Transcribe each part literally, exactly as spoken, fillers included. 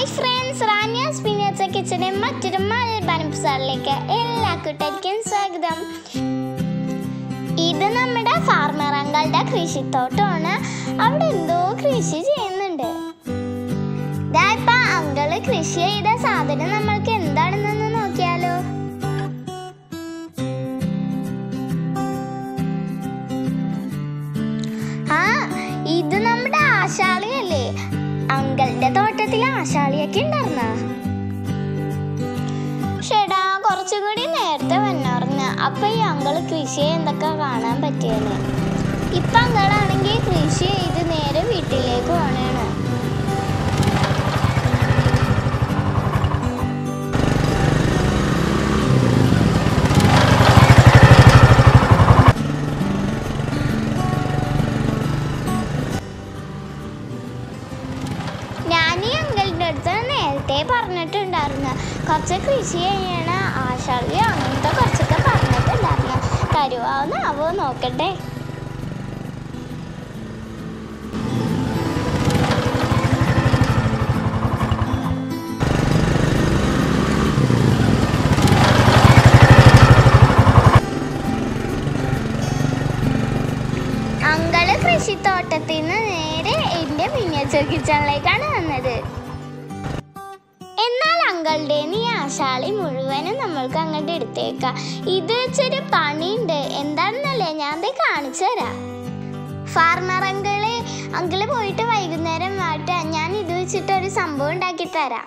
Hi friends, Ranias kitchen മറ്റൊരു മലബാർ എപ്പിസോഡിലേക്ക് എല്ലാ കൂട്ടുകാർക്കും സ്വാഗതം. ഇത് നമ്മുടെ ഫാർമർ അങ്കിളുടെ കൃഷിത്തോട്ടമാണ്. അവിടെ എന്തോ കൃഷി ചെയ്യുന്നുണ്ട്. ഇതാ അങ്കിള് കൃഷി ചെയ്ത സാധനം നമ്മൾക്ക് എന്താണെന്നൊന്ന് നോക്കിയാലോ. ആ ഇത് നമ്മുടെ ആശാളിയല്ലേ? അങ്കിളുടെ തോട്ടത്തിൽ ആശാളിയൊക്കെ ഉണ്ടായിരുന്ന ഷെടാ കുറച്ചും കൂടി നേരത്തെ വന്നറിഞ്ഞ അപ്പൊ ഈ അങ്കിള് കൃഷി എന്തൊക്കെ കാണാൻ പറ്റിയെന്ന്. ഇപ്പൊ അങ്കിളാണെങ്കിൽ കൃഷി ചെയ്ത് നേരെ വീട്ടിലേക്ക് പോണേണ്. നേരത്തെ പറഞ്ഞിട്ടുണ്ടായിരുന്നു കുറച്ച് കൃഷി ചെയ്യണ ആശാളി അങ്ങനത്തെ കുറച്ചൊക്കെ പറഞ്ഞിട്ടുണ്ടായിരുന്നു. തരുവാന്ന് അവ നോക്കട്ടെ. അങ്കിള് കൃഷിത്തോട്ടത്തിൽ നിന്ന് നേരെ എൻ്റെ മിനിയേച്ചർ കിച്ചണിലേക്കാണ് വന്നത്. എന്നാൽ അങ്കിളുടെ ഈ ആശാളി മുഴുവനും നമ്മൾക്ക് അങ്ങോട്ട് എടുത്തേക്കാം. ഇത് വെച്ചൊരു പണിയുണ്ട്. എന്താണെന്നല്ലേ ഞാൻ അത് കാണിച്ചു തരാം. ഫാർമർ അങ്കിള് അങ്കിള് പോയിട്ട് വൈകുന്നേരം വാട്ടാ ഞാൻ ഇത് വെച്ചിട്ട് ഒരു സംഭവം ഉണ്ടാക്കി തരാം.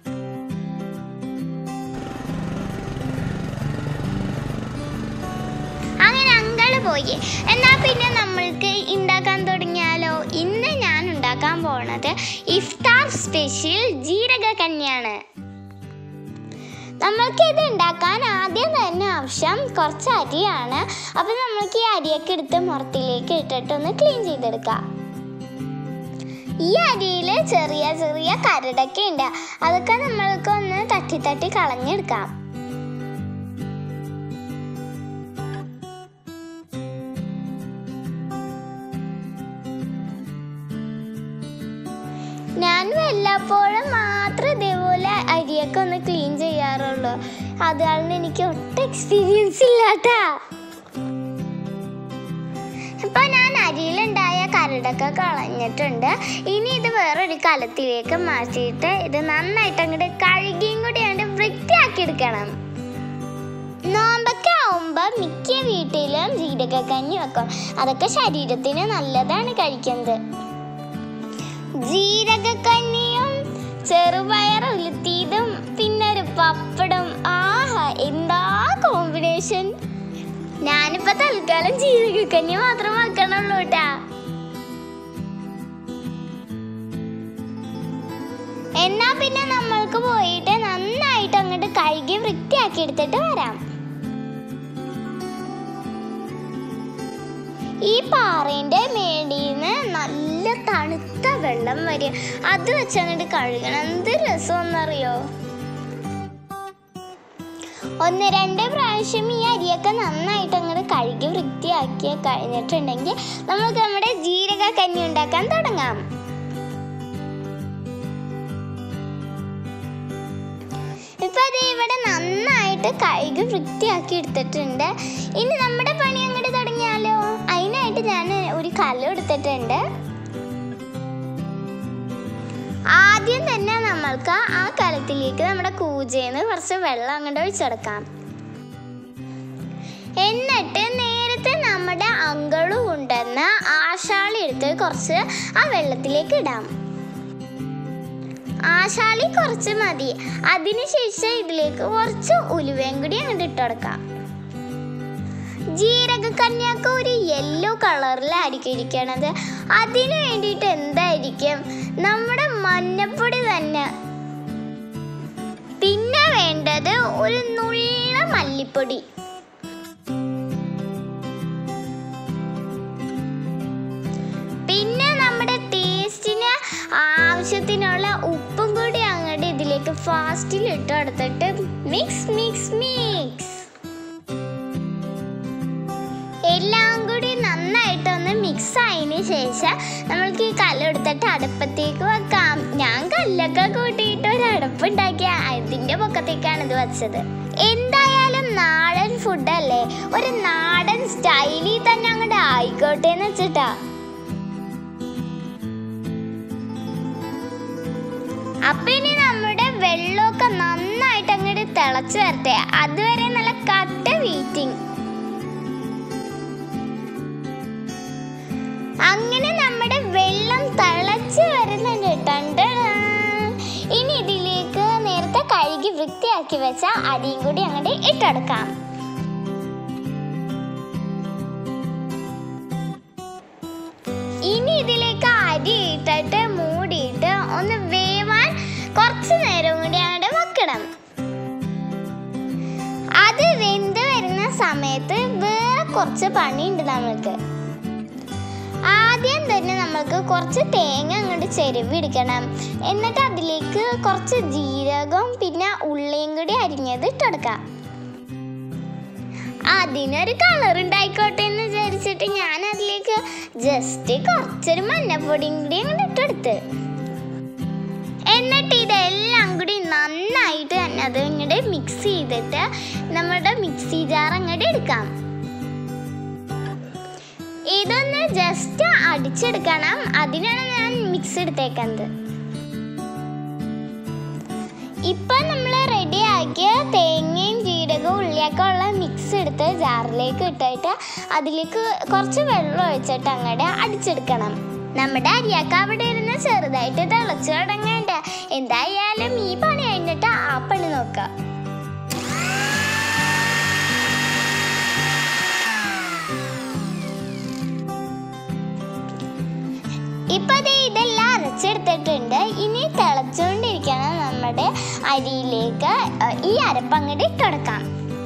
അങ്ങനെ അങ്കിള് പോയി. എന്നാ പിന്നെ നമ്മൾക്ക് ഉണ്ടാക്കാൻ തുടങ്ങിയാലോ. ഇന്ന് ഞാൻ ഉണ്ടാക്കാൻ പോണത് ഇഫ്താർ സ്പെഷ്യൽ ജീരകക്കഞ്ഞിയാണ്. നമ്മൾക്ക് ഇത് ഉണ്ടാക്കാൻ ആദ്യം തന്നെ ആവശ്യം കുറച്ച് അരിയാണ്. അപ്പം നമ്മൾക്ക് ഈ അരിയൊക്കെ എടുത്ത് മുറത്തിലേക്ക് ഇട്ടിട്ടൊന്ന് ക്ലീൻ ചെയ്തെടുക്കാം. ഈ അരിയിൽ ചെറിയ ചെറിയ കരടൊക്കെ ഉണ്ട്. അതൊക്കെ നമ്മൾക്ക് ഒന്ന് തട്ടി തട്ടി കളഞ്ഞെടുക്കാം. ഞാൻ വല്ലപ്പോഴും മാത്രം ഇതേപോലെ അരിയൊക്കെ ഒന്ന് ക്ലീൻ ചെയ്യാറുള്ളൂ. അതുകൊണ്ട് എനിക്ക് ഒട്ടും എക്സ്പീരിയൻസ് ഇല്ലാട്ടാ. ഇപ്പൊ ഞാൻ അരിയിലുണ്ടായ കരടൊക്കെ കളഞ്ഞിട്ടുണ്ട്. ഇനി ഇത് വേറൊരു കലത്തിലേക്ക് മാറ്റിയിട്ട് ഇത് നന്നായിട്ട് അങ്ങോട്ട് കഴുകിയും കൂടി അങ്ങോട്ട് വൃത്തിയാക്കി എടുക്കണം. നോമ്പൊക്കെ ആവുമ്പോ മിക്ക വീട്ടിലും ജീരകക്കഞ്ഞി വെക്കും. അതൊക്കെ ശരീരത്തിന് നല്ലതാണ് കഴിക്കുന്നത്. ജീരകക്കഞ്ഞിയും ചെറുപയർ ഉലുത്തിയതും പിന്നെ ഒരു പപ്പടം. ആഹാ എന്താ കോമ്പിനേഷൻ. ഞാനിപ്പോ തൽക്കാലം ജീരകക്കഞ്ഞി മാത്രം വെക്കണുള്ളൂ കേട്ടാ. എന്നാ പിന്നെ നമ്മൾക്ക് പോയിട്ട് നന്നായിട്ട് അങ്ങോട്ട് കഴുകി വൃത്തിയാക്കി എടുത്തിട്ട് വരാം. ഈ പാറേന്റെ മേടീന്ന് നല്ല തണുത്ത വെള്ളം വരും. അത് വെച്ചങ്ങോട്ട് കഴുകണം. എന്ത് രസമെന്നറിയോ. ഒന്ന് രണ്ട് പ്രാവശ്യം ഈ അരിയൊക്കെ നന്നായിട്ട് അങ്ങോട്ട് കഴുകി വൃത്തിയാക്കി കഴിഞ്ഞിട്ടുണ്ടെങ്കിൽ നമുക്ക് നമ്മുടെ ജീരകക്കഞ്ഞി ഉണ്ടാക്കാൻ തുടങ്ങാം. ഇപ്പൊ അത് ഇവിടെ നന്നായിട്ട് കഴുകി വൃത്തിയാക്കി എടുത്തിട്ടുണ്ട്. ഇനി നമ്മുടെ പണി അങ്ങോട്ട് തുടങ്ങിയാലോ. അതിനായിട്ട് ഞാൻ ഒരു കലം എടുത്തിട്ടുണ്ട്. ആദ്യം തന്നെ നമ്മൾക്ക് ആ കലത്തിലേക്ക് നമ്മുടെ കൂജേന്ന് കുറച്ച് വെള്ളം അങ്ങോട്ട് ഒഴിച്ചെടുക്കാം. എന്നിട്ട് നേരത്തെ നമ്മുടെ അങ്കിള് കൊണ്ടുവന്ന ആശാളി എടുത്ത് കുറച്ച് ആ വെള്ളത്തിലേക്ക് ഇടാം. ആശാളി കുറച്ച് മതി. അതിനുശേഷം ഇതിലേക്ക് കുറച്ച് ഉലുവയും കൂടി അങ്ങോട്ട് ഇട്ടുകൊടുക്കാം. ജീരകക്കഞ്ഞിയൊക്കെ ഒരു യെല്ലോ കളറിലായിരിക്കും ഇരിക്കണത്. അതിന് വേണ്ടിയിട്ട് എന്തായിരിക്കും നമ്മുടെ മഞ്ഞപ്പൊടി തന്നെ. പിന്നെ വേണ്ടത് ഒരു നുള്ള മല്ലിപ്പൊടി. പിന്നെ നമ്മുടെ ടേസ്റ്റിന് ആവശ്യത്തിനുള്ള ഉപ്പും കൂടി അങ്ങോട്ട് ഇതിലേക്ക് ഫാസ്റ്റിൽ ഇട്ട് കൊടുത്തിട്ട് മിക്സ് മിക്സ് മിക്സ് എല്ലാം കൂടി നന്നായിട്ടൊന്ന് മിക്സ് ആയതിന് ശേഷം നമ്മൾക്ക് ഈ കല്ലെടുത്തിട്ട് അടുപ്പത്തേക്ക് വെക്കാം. ഞാൻ കല്ലൊക്കെ കൂട്ടിയിട്ട് അടപ്പുണ്ടാക്കിയ അതിന്റെ പൊക്കത്തേക്കാണ് ഇത് വെച്ചത്. എന്തായാലും നാടൻ ഫുഡല്ലേ, ഒരു നാടൻ സ്റ്റൈലിൽ തന്നെ അങ്ങോട്ട് ആയിക്കോട്ടെ എന്ന് വെച്ചിട്ടാ. അപ്പൊ ഇനി നമ്മുടെ വെള്ളമൊക്കെ നന്നായിട്ട് അങ്ങോട്ട് തിളച്ചു വരട്ടെ. അതുവരെ നല്ല കട്ട വീറ്റിംഗ്. അങ്ങനെ നമ്മുടെ വെള്ളം തിളച്ച് വരുന്നുണ്ട്. ടണ്ട് ഇനി ഇതിലേക്ക് നേരത്തെ കഴുകി വൃത്തിയാക്കി വെച്ച അരിയും കൂടി അങ്ങോട്ട് ഇട്ടെടുക്കാം. ഇനി ഇതിലേക്ക് അരി ഇട്ടിട്ട് മൂടിയിട്ട് ഒന്ന് വേവാൻ കുറച്ച് നേരം കൂടി അങ്ങോട്ട് വെക്കണം. അത് വെന്ത് വരുന്ന സമയത്ത് വേറെ കുറച്ച് പണിയുണ്ട് നമ്മൾക്ക്. ആദ്യം തന്നെ നമ്മൾക്ക് കുറച്ച് തേങ്ങ അങ്ങോട്ട് ചെരുവിടിക്കണം. എന്നിട്ട് അതിലേക്ക് കുറച്ച് ജീരകവും പിന്നെ ഉള്ളിയും കൂടി അരിഞ്ഞത് ഇട്ടെടുക്കാം. അതിനൊരു കളർ ഉണ്ടായിക്കോട്ടെ എന്ന് വിചാരിച്ചിട്ട് ഞാൻ അതിലേക്ക് ജസ്റ്റ് കുറച്ചൊരു മഞ്ഞപ്പൊടിയും കൂടി അങ്ങോട്ട് ഇട്ടെടുത്ത്. എന്നിട്ട് ഇതെല്ലാം കൂടി നന്നായിട്ട് തന്നെ അത് ഇങ്ങോട്ട് മിക്സ് ചെയ്തിട്ട് നമ്മുടെ മിക്സി ജാർ അങ്ങോട്ട് എടുക്കാം. ഇതൊന്ന് ജസ്റ്റ് അടിച്ചെടുക്കണം. അതിനാണ് ഞാൻ മിക്സ് എടുത്തേക്കുന്നത്. ഇപ്പൊ നമ്മൾ റെഡി ആക്കിയ തേങ്ങയും ജീരകവും ഉള്ളിയൊക്കെ ഉള്ള മിക്സ് എടുത്ത് ജാറിലേക്ക് ഇട്ടിട്ട് അതിലേക്ക് കുറച്ച് വെള്ളം ഒഴിച്ചിട്ട് അങ്ങോട്ട് അടിച്ചെടുക്കണം. നമ്മുടെ അരിയാക്ക അവിടെ ഇരുന്ന് ചെറുതായിട്ട് തിളച്ചു തുടങ്ങേണ്ട. എന്തായാലും ഈ പണി കഴിഞ്ഞിട്ട് ആ പണി നോക്കാം. ഇപ്പൊ ഇതെല്ലാം അരച്ചെടുത്തിട്ടുണ്ട്. ഇനി തിളച്ചുകൊണ്ടിരിക്കണം നമ്മുടെ അരിയിലേക്ക് ഈ അരപ്പങ്ങോട്ട് ഇട്ടുകൊടുക്കാം.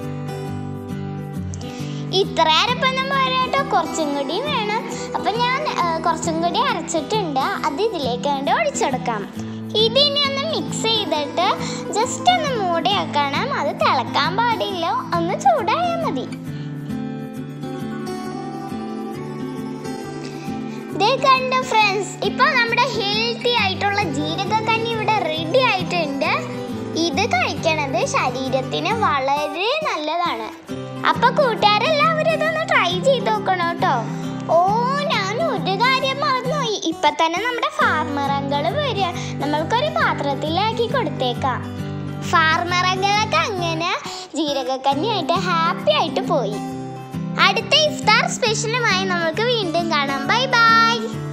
ഇത്ര അരപ്പൊന്നും പോരാട്ടോ, കുറച്ചും കൂടി വേണം. അപ്പൊ ഞാൻ കുറച്ചും കൂടി അരച്ചിട്ടുണ്ട്. അത് ഇതിലേക്ക് കണ്ട് ഒഴിച്ചെടുക്കാം. ഇതിനി ഒന്ന് മിക്സ് ചെയ്തിട്ട് ജസ്റ്റ് ഒന്ന് മൂടി വെക്കണം. അത് തിളക്കാൻ പാടില്ല, ഒന്ന് ചൂടായാൽ മതി. കണ്ടോ ഫ്രണ്ട്സ്, ഇപ്പൊ നമ്മുടെ ഹെൽത്തി ആയിട്ടുള്ള ജീരകക്കഞ്ഞി ഇവിടെ റെഡി ആയിട്ടുണ്ട്. ഇത് കഴിക്കണത് ശരീരത്തിന് വളരെ നല്ലതാണ്. അപ്പൊ കൂട്ടുകാരെല്ലാവരും ഇതൊന്ന് ട്രൈ ചെയ്ത് നോക്കണം കേട്ടോ. ഓ, ഞാൻ ഒരു കാര്യം മറന്നുപോയി. ഇപ്പൊ തന്നെ നമ്മുടെ ഫാർമറങ്കള് വരിക. നമ്മൾക്കൊരു പാത്രത്തിലാക്കി കൊടുത്തേക്കാം. ഫാർമറങ്കളൊക്കെ അങ്ങനെ ജീരകക്കഞ്ഞിയായിട്ട് ഹാപ്പി ആയിട്ട് പോയി. അടുത്ത ഇഫ്താർ സ്പെഷ്യലുമായി നമുക്ക് വീണ്ടും കാണാം. Bye by.